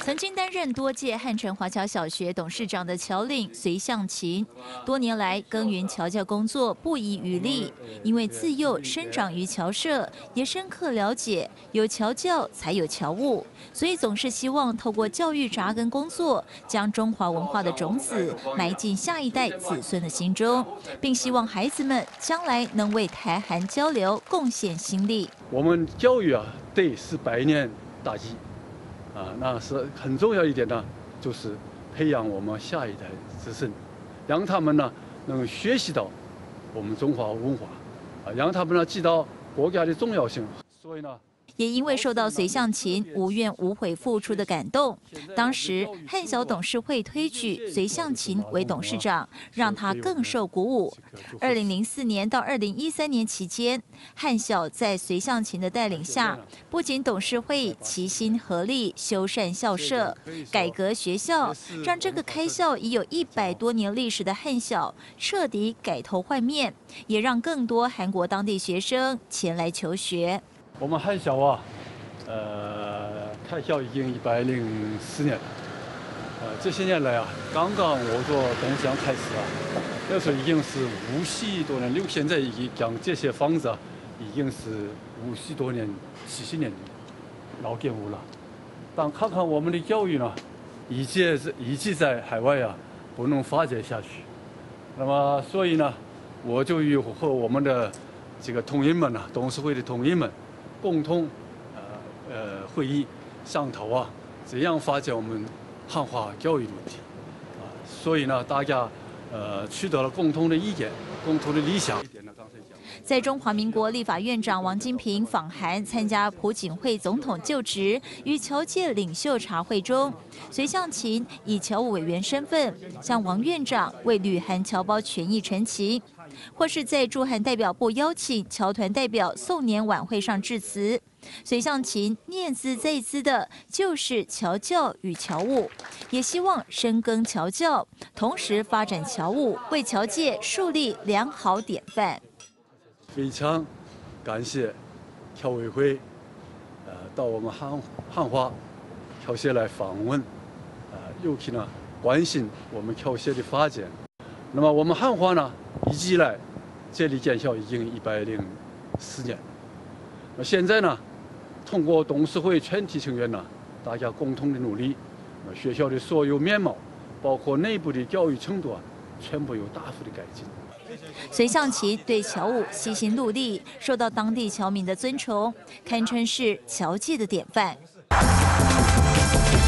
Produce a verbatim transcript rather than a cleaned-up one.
曾经担任多届汉城华侨小学董事长的侨领隋向琴，多年来耕耘侨教工作不遗余力。因为自幼生长于侨社，也深刻了解有侨教才有侨务，所以总是希望透过教育扎根工作，将中华文化的种子埋进下一代子孙的心中，并希望孩子们将来能为台韩交流贡献心力。 我们教育啊，对是百年大计。 啊，那是很重要一点呢，就是培养我们下一代子孙，让他们呢能学习到我们中华文化，啊，让他们呢知道国家的重要性。所以呢。 也因为受到隋向琴无怨无悔付出的感动，当时汉小董事会推举隋向琴为董事长，让他更受鼓舞。二零零四年到二零一三年期间，汉小在隋向琴的带领下，不仅董事会齐心合力修缮校舍、改革学校，让这个开校已有一百多年历史的汉小彻底改头换面，也让更多韩国当地学生前来求学。 我们汉小啊，呃，开校已经一百零四年了。呃，这些年来啊，刚刚我做董事长开始啊，那时候已经是五十多年，六现在已经讲这些房子啊，已经是五十多年、七十年老建物了。但看看我们的教育呢，一直是一直在海外啊，不能发展下去。那么，所以呢，我就与和我们的这个同仁们呢、啊，董事会的同仁们。 共同，呃呃会议商讨啊，怎样发展我们汉化教育的问题啊？所以呢，大家呃取得了共同的意见，共同的理想。 在中华民国立法院长王金平访韩参加朴槿惠总统就职与侨界领袖茶会中，隋向琴以侨务委员身份向王院长为旅韩侨胞权益陈情。 或是在驻韩代表部邀请侨团代表送年晚会上致辞，隋向琴念兹在兹的就是侨教与侨务，也希望深耕侨教，同时发展侨务，为侨界树立良好典范。 非常感谢侨委会，呃，到我们汉汉华侨协来访问，呃，尤其呢关心我们侨协的发展。那么我们汉华呢？ 一直以来，这里建校已经一百零四年。那现在呢，通过董事会全体成员呢，大家共同的努力，学校的所有面貌，包括内部的教育程度啊，全部有大幅的改进。 隋向琴对侨务悉心戮力，受到当地侨民的尊崇，堪称是侨界的典范。